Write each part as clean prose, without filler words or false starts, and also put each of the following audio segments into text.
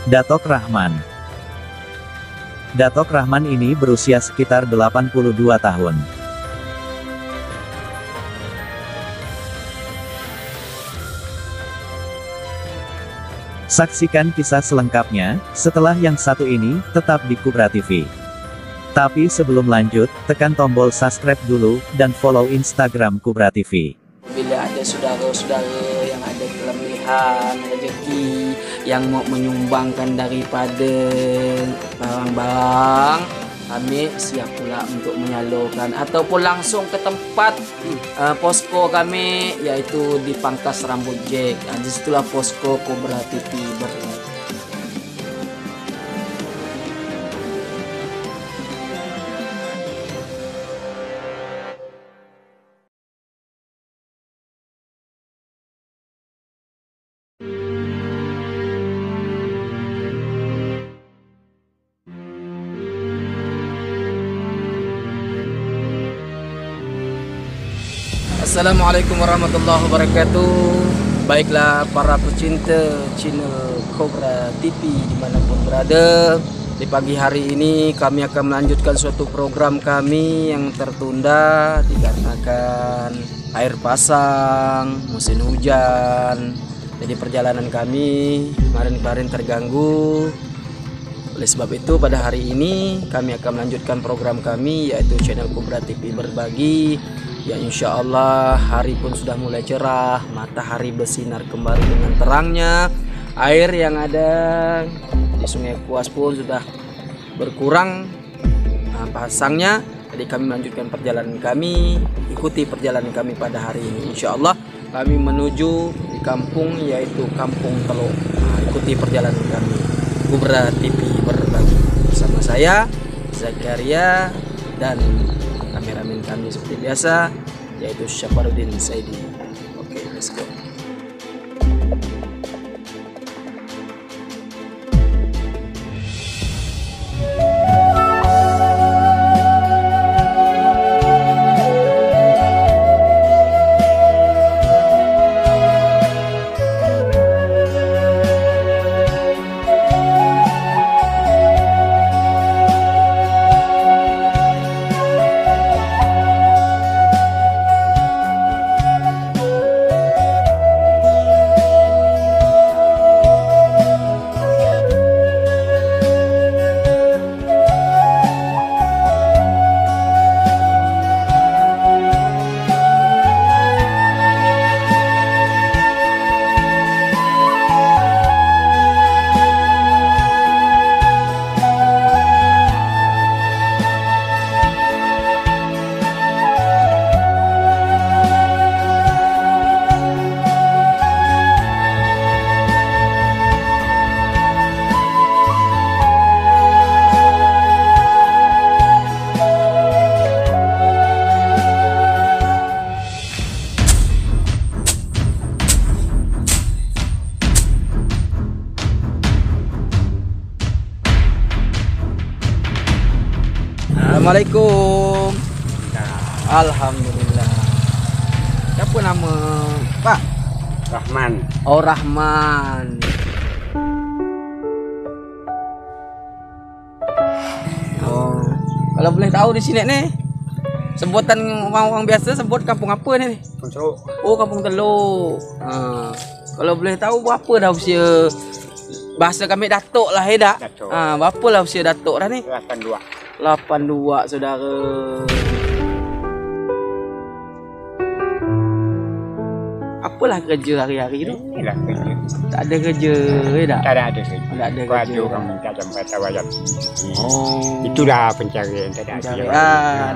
Datok Rahman. Datok Rahman ini berusia sekitar 82 tahun. Saksikan kisah selengkapnya, setelah yang satu ini, tetap di Kubra TV. Tapi sebelum lanjut, tekan tombol subscribe dulu, dan follow Instagram Kubra TV. Bila ada saudara-saudara yang ada kelebihan rezeki, yang mau menyumbangkan daripada barang-barang, kami siap pula untuk menyalurkan ataupun langsung ke tempat posko kami, yaitu di Pangkas Rambut Jack. Di situlah posko Kubra TV berada. Assalamualaikum warahmatullahi wabarakatuh. Baiklah para pecinta channel Kubra TV dimanapun berada, di pagi hari ini kami akan melanjutkan suatu program kami yang tertunda dikarenakan air pasang, musim hujan. Jadi perjalanan kami kemarin terganggu. Oleh sebab itu pada hari ini kami akan melanjutkan program kami, yaitu channel Kubra TV Berbagi. Ya insya Allah hari pun sudah mulai cerah, matahari bersinar kembali dengan terangnya. Air yang ada di Sungai Kuas pun sudah berkurang pasangnya. Jadi kami melanjutkan perjalanan kami, ikuti perjalanan kami pada hari ini. Insya Allah kami menuju di kampung, yaitu Kampung Teluk. Ikuti perjalanan kami, Kubra TV Berbagi bersama saya Zakaria dan kameramen kami seperti biasa, yaitu Syafarudin Saidi. Oke, let's go. Assalamualaikum. Alhamdulillah. Siapa nama Pak? Rahman. Oh Rahman. Oh, kalau boleh tahu di sini nih, sebutan orang-orang biasa sebut kampung apa nih? Kampung Teluk. Oh Kampung Teluk. Kalau boleh tahu berapa dah usia, bahasa kami Datuk lah ya dak? Datuk. Berapa lah usia Datuk dah ni? 82. 82 saudara. Apalah kerja hari-hari tu? Inilah kerja. Tak ada kerja ya dak? Tak ada kerja. Tak ada Kau ada kerja. orang minta sampai tawayan. Oh. Itulah pencarian. Tak ada Pencarian.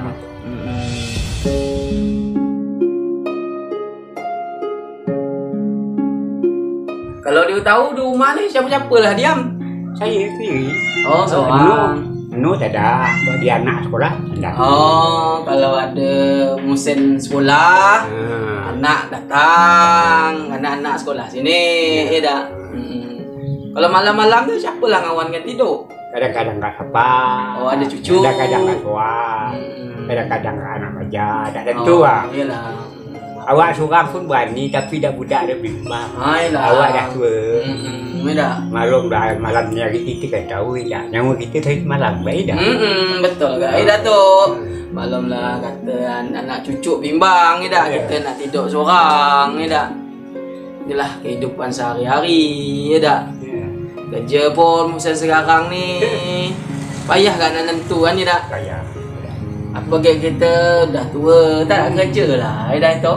Kalau dia tahu di rumah ni siapa-siapa lah diam? Saya sendiri. Oh seorang. Menu tak ada. Dia anak sekolah. Tak ada. Oh, kalau ada musim sekolah, anak datang, anak-anak sekolah sini, ya dah. Kalau malam-malam tu siapa lah ngawan kan tidur? Kadang-kadang tak siapa. Oh, ada cucu. Kadang-kadang tak tua. Kadang-kadang anak baja. Tak tentu lah. Iyalah. Awak seorang pun berani tapi dah budak dah bimbang. Ailah. Awak dah tua. Dah. Malam ni hari kita kan tahu dah. Nyawa kita tadi malam baik dah. Betul ke? Dah tu. Malam lah kata anak cucu bimbang ni dah. Kita nak tidur seorang ni dah. Inilah kehidupan sehari-hari ya dah. Kerja pun musim sekarang ni payah kan nak nentu kan ni dah. Kaya. Apa kita dah tua tak nak kerja lah dah tu.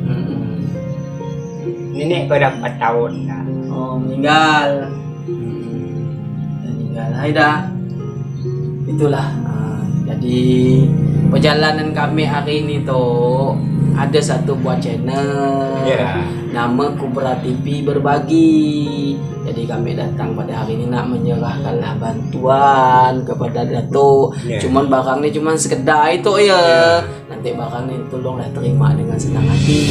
Nenek kau dah 4 tahun dah. Oh meninggal. Meninggal dah. Itulah. Jadi perjalanan kami hari ini tu ada satu buat channel. Nama Kubra TV Berbagi. Jadi kami datang pada hari ini nak menyerahkanlah bantuan kepada Datuk. Cuman barang ni cuman sekedar itu ya. Nanti barang ni tolonglah terima dengan senang hati.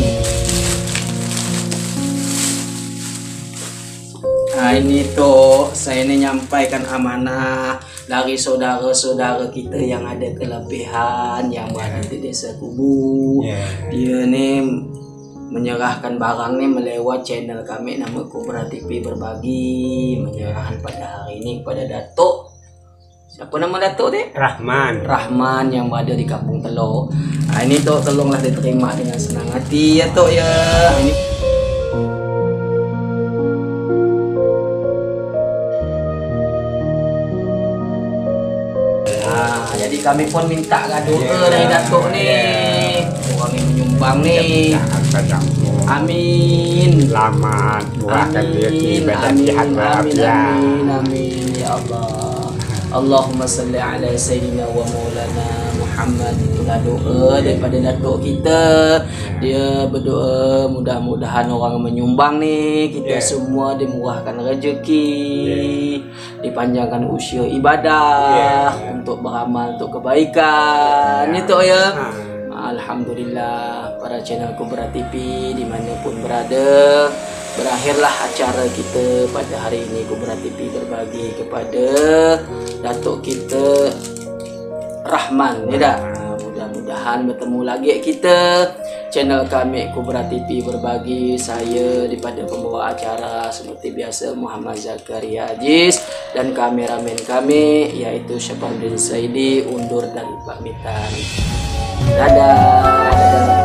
Ini tuh saya ini nyampaikan amanah dari saudara-saudara kita yang ada kelebihan yang berada di desa Kubu. Dia ni menyerahkan barang ni melewat channel kami nama Kubra TV Berbagi, menyerahkan pada hari ini kepada Datuk. Siapa nama Datuk ni? Rahman yang berada di Kampung Telur. Ini Tok tolonglah diterima dengan senang hati ya Tok ya. Ini jadi kami pun minta doa dari Datuk ni. Orang yang menyumbang ni. Amin. Selamat buahkan rezeki badan sihat walafiat. Amin ya Allah. Allahumma salli ala sayyidina wa maulana Muhammad. Itulah doa daripada Datuk kita. Dia berdoa mudah-mudahan orang menyumbang ni kita semua dimurahkan rezeki, dipanjangkan usia ibadah untuk beramal untuk kebaikan. Itu ya. Alhamdulillah para channel Kubra TV dimanapun berada, berakhirlah acara kita pada hari ini. Kubra TV berbagi kepada Datuk kita Rahman ya dah. Mudah-mudahan bertemu lagi kita. Channel kami Kubra TV Berbagi, saya daripada pembawa acara seperti biasa Muhammad Zakaria Aziz dan kameramen kami yaitu Syafruddin Saidi undur dan pamitan. Dadah.